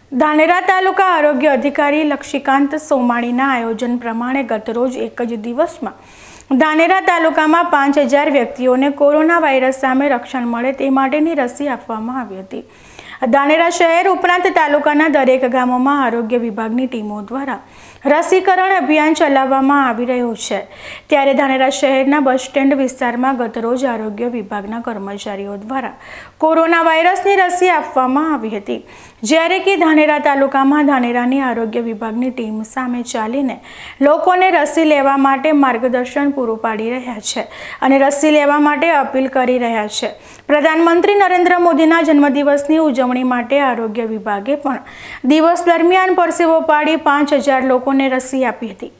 ધાનેરા તાલુકા આરોગ્ય અધિકારી લક્ષીકાંત સોમાણીના આયોજન પ્રમાણે ગતરોજ એક જ દિવસમાં ધાનેરા તાલુકામાં 5000 વ્યક્તિઓને કોરોના વાયરસ સામે રક્ષણ મળે તે માટેની રસી આપવામાં આવી હતી। ધાનેરા શહેર ઉપરાંત તાલુકાના દરેક ગામોમાં આરોગ્ય વિભાગની ટીમો દ્વારા રસીકરણ અભિયાન ચલાવવામાં આવી રહ્યું છે। ત્યારે ધાનેરા શહેરના બસ સ્ટેન્ડ વિસ્તારમાં ગતરોજ આરોગ્ય વિભાગના કર્મચારીઓ દ્વારા કોરોના વાયરસની રસી આપવામાં આવી હતી। જ્યારે કે ધાનેરા તાલુકામાં ધાનેરાની આરોગ્ય વિભાગની ટીમ સામે ચાલીને લોકોને રસી લેવા માટે માર્ગદર્શન પૂરું પાડી રહ્યા છે અને રસી લેવા માટે અપીલ કરી રહ્યા છે। પ્રધાનમંત્રી નરેન્દ્ર મોદીના જન્મદિવસની ઉજવણી માટે આરોગ્ય વિભાગે પણ દિવસ દરમિયાન પરસેવો પાડી 5000 લોકોને રસી આપી હતી।